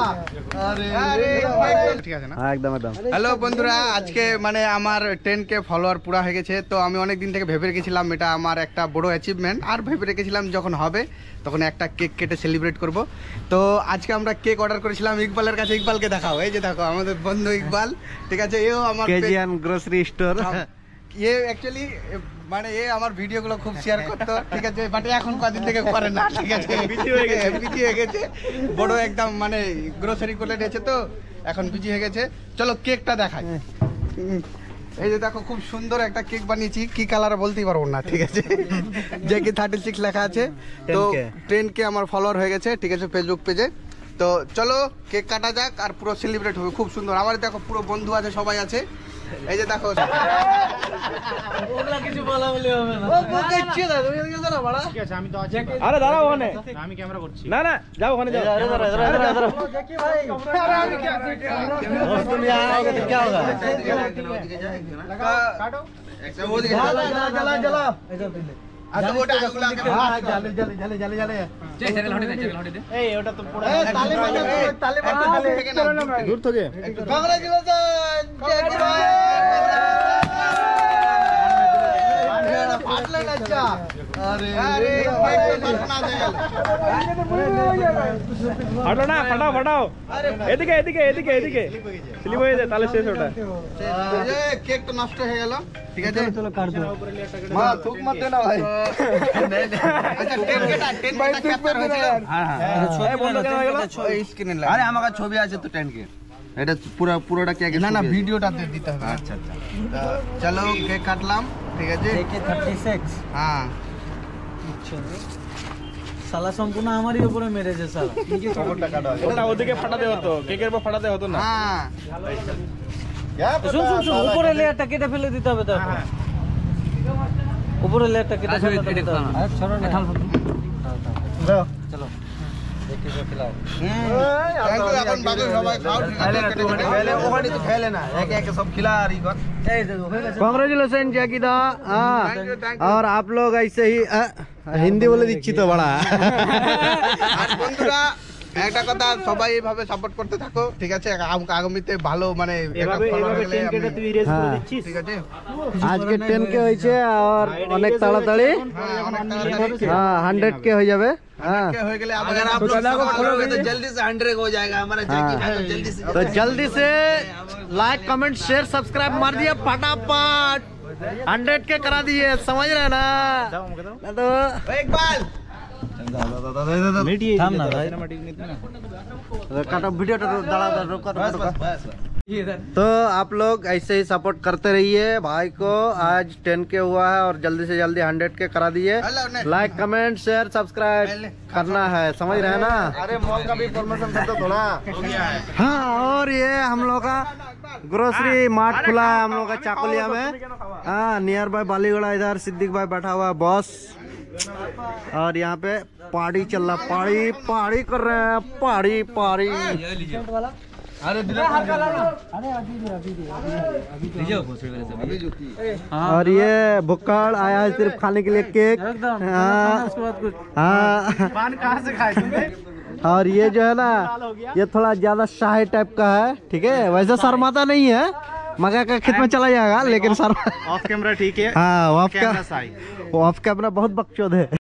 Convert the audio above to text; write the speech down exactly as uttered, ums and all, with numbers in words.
ঠিক আছে না? একদম একদম। হ্যালো বন্ধুরা, আজকে মানে আমার টেন কে ফলোয়ার পুরা হয়ে গেছে। তো আমি অনেক দিন থেকে ভেবে রেখেছিলাম এটা আমার একটা বড় অ্যাচিভমেন্ট, আর ভেবে রেখেছিলাম যখন হবে তখন একটা কেক কেটে সেলিব্রেট করব। তো আজকে আমরা কেক অর্ডার করেছিলাম ইকবালের কাছে। ইকবালকে দেখাও, এই যে দেখো আমাদের বন্ধু ইকবাল, ঠিক আছে? এও আমার কেজিয়ান গ্রোসারি স্টোর। এ অ্যাকচুয়ালি মানে এ আমার ভিডিওগুলো খুব শেয়ার করতো, ঠিক আছে? বাট এখন কদিন থেকে করে না, ঠিক আছে? বিজি হয়ে গেছে, বিজি হয়ে গেছে বড় একদম, মানে গ্রোসারি করে নিয়েছে তো এখন বিজি হয়ে গেছে। চলো কেকটা দেখাই। এই যে দেখো খুব সুন্দর একটা কেক বানিয়েছি, কি কালার বলতেই পারবো না, ঠিক আছে? যে কি থার্টি সিক্স লেখা আছে। তো টেন কে আমার ফলোয়ার হয়ে গেছে, ঠিক আছে, ফেসবুক পেজে। তো চলো কেক কাটা যাক আর পুরো সেলিব্রেট হবে খুব সুন্দর। আমার দেখো পুরো বন্ধু আছে, সবাই আছে। এই যে দেখো কিছু বলা বলি হবে না। ও বলতে ইচ্ছে না, তুমি এদিকে যাও বড়া। ঠিক আছে আমি তো আছি। আরে দাঁড়াও ওখানে, আমি ক্যামেরা করছি। না না যাও ওখানে যাও। আরে দাঁড়াও দাঁড়াও দাঁড়াও দেখি ভাই। আরে আমি কি दोस्त तुम यहां आओगे तो क्या होगा? काटो ऐसे वो जला जला जला ऐसे पहले अच्छा ওটা আগুলা हां जले जले जले जले जले যে চ্যানেল হটে দে, চ্যানেল হটে দে। এই ওটা তো পুরো তালে মারো, তালে মারো থেকে না দূর থেকে। কংগ্রেচুলেশন জয় কি ভাই। ফাটলে না যা। আরে আরে কেক তো ফাটনা দে গেল। ফাটো না, ফাটাও ফাটাও। এদিকে এদিকে এদিকে এদিকে স্লিপ হয়ে যায়, তাহলে শেষ ওটা। এই কেক তো নষ্ট হয়ে গেল, ঠিক আছে? চলো কাট দাও। মা থুক মত দেনা ভাই। আচ্ছা টেন কেটা টেন কেটা ক্যাপচার হয়েছিল। হ্যাঁ হ্যাঁ ছবি বন্ধ কেন হয়ে গেল? ওই স্ক্রিনে লাগা। আরে আমার কাছে ছবি আছে তো টেন কে। এটা পুরো পুরোটা কি আগে? না না ভিডিওটাতে দিতে হবে। আচ্ছা আচ্ছা চলো কেক কাটলাম, ঠিক আছে? কেকে থার্টি সিক্স। হ্যাঁ আচ্ছা সালা সম্পূর্ণ আমারই উপরে মেরেছে সালা। নিচে খবরটা কাটা আছে, ওটা ওদিকে ফাটাতে হতো, কেকের উপর ফাটাতে হতো না। হ্যাঁ শুন শুন শুন, উপরে লেয়ারটা কেটে ফেলে দিতে হবে তো। হ্যাঁ উপরে লেয়ারটা কেটে ফেলে দিতে হবে। আরে সরো না, দাও চলো দেখি তো খেলাও। হুম এখন বাকি সবাই খাও, ঠিক আছে? খেলে ওখানে তো খেলে না, এক এক सब खिला रही कर। এই দেখো হয়ে গেছে। কংগ্রেচুলেশন জ্যাকিদা। हां और आप लोग ऐसे ही হিন্দি বলে দিচ্ছি তো বড়া। আর বন্ধুরা একটা কথা, সবাই এইভাবে সাপোর্ট করতে থাকো, ঠিক আছে? আগামীতে ভালো মানে এভাবে এভাবে টেন কে তুই রেস করে দিচ্ছিস, ঠিক আছে? আজকে টেন কে হইছে আর অনেক তাড়াতাড়ি হ্যাঁ হান্ড্রেড কে হয়ে যাবে। हाँ हो गए, अगर आप लोग सपोर्ट करोगे तो जल्दी से हंड्रेड हो जाएगा हमारा जैकी भाई। तो जल्दी से तो जल्दी से लाइक कमेंट शेयर सब्सक्राइब मार दिया फटाफट, हंड्रेड के करा दिए, समझ रहे ना? तो एक बार थाम ना भाई, काटो वीडियो दाड़ा रोका रोका। तो आप लोग ऐसे ही सपोर्ट करते रहिए भाई को। आज टेन के हुआ है और जल्दी से जल्दी हंड्रेड के करा दिए। लाइक कमेंट शेयर सब्सक्राइब करना है, समझ रहे हैं ना? अरे मॉल का भी प्रमोशन कर दो थोड़ा। हाँ और ये हम लोग का ग्रोसरी मार्ट खुला है हम लोग का चाकुलिया में। हाँ नियर बाय बालीगढ़ा, इधर सिद्दीक भाई बैठा हुआ है बॉस। और यहाँ पे पार्टी चल रहा, पार्टी पार्टी कर रहे हैं, पार्टी पार्टी। अरे और ये भुक्कड़ आया है सिर्फ खाने के लिए केक। हाँ हाँ कहाँ से खाए तुमने? और ये जो है ना ये थोड़ा ज्यादा शाही टाइप का है, ठीक है? वैसे शर्माता नहीं है, मगा का खेत में चला जाएगा, लेकिन शर्मा ऑफ कैमरा ठीक है। हाँ ऑफ कैमरा ऑफ कैमरा बहुत बकचोद है।